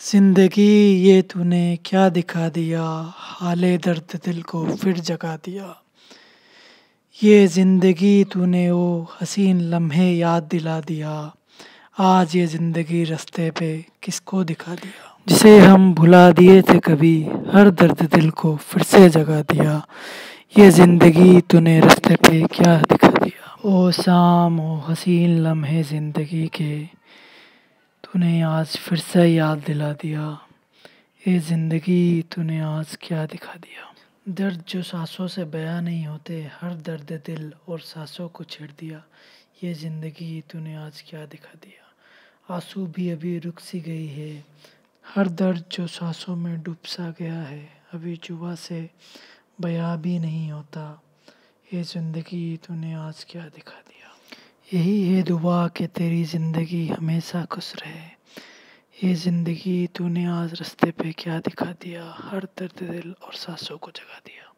जिंदगी ये तूने क्या दिखा दिया, हाले दर्द दिल को फिर जगा दिया। ये जिंदगी तूने वो हसीन लम्हे याद दिला दिया। आज ये जिंदगी रास्ते पे किसको दिखा दिया। जिसे हम भुला दिए थे कभी, हर दर्द दिल को फिर से जगा दिया। ये जिंदगी तूने रास्ते पे क्या दिखा दिया। ओ शाम ओ हसीन लम्हे जिंदगी के, तूने आज फिर से याद दिला दिया। ये ज़िंदगी तूने आज क्या दिखा दिया। दर्द जो सांसों से बयां नहीं होते, हर दर्द दिल और सांसों को छेड़ दिया। ये ज़िंदगी तूने आज क्या दिखा दिया। आंसू भी अभी रुक सी गई है, हर दर्द जो सांसों में डूब सा गया है। अभी जुबा से बयां भी नहीं होता, ये ज़िंदगी तूने आज क्या दिखा दिया। यही है दुआ कि तेरी ज़िंदगी हमेशा खुश रहे। ये ज़िंदगी तूने आज रास्ते पे क्या दिखा दिया, हर दर्द दिल और सांसों को जगा दिया।